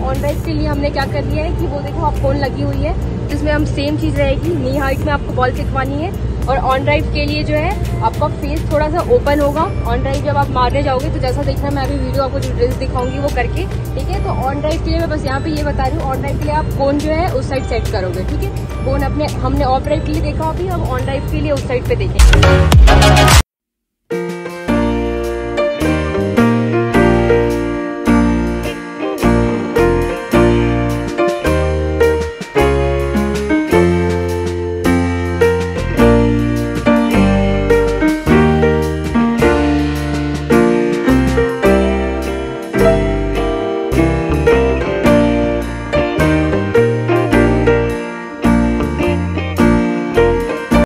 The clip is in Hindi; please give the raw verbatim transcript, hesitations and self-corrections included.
ऑन ड्राइव के लिए हमने क्या कर लिया है कि वो देखो आप फोन लगी हुई है, जिसमें हम सेम चीज रहेगी, नी हाइट में आपको बॉल सिखवानी है। और ऑन ड्राइव के लिए जो है आपका फेस थोड़ा सा ओपन होगा। ऑन ड्राइव जब आप मारने जाओगे तो जैसा देखना, मैं अभी वीडियो आपको डिटेल्स दिखाऊंगी वो करके, ठीक है। तो ऑन ड्राइव के लिए मैं बस यहाँ पे ये बता रही हूँ, ऑन ड्राइव के लिए आप कोन जो है उस साइड सेट करोगे, ठीक है। कोन अपने हमने ऑफ ड्राइव के लिए देखा, अभी हम ऑन ड्राइव के लिए उस साइड पे देखेंगे।